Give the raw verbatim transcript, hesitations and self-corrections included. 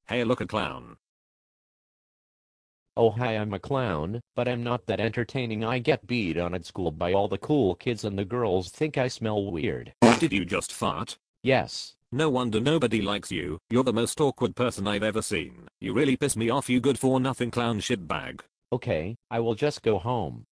Hey, look, a clown. Oh hi, I'm a clown, but I'm not that entertaining. I get beat on at school by all the cool kids and the girls think I smell weird. Did you just fart? Yes. No wonder nobody likes you. You're the most awkward person I've ever seen. You really piss me off, you good for nothing clown shitbag. Okay, I will just go home.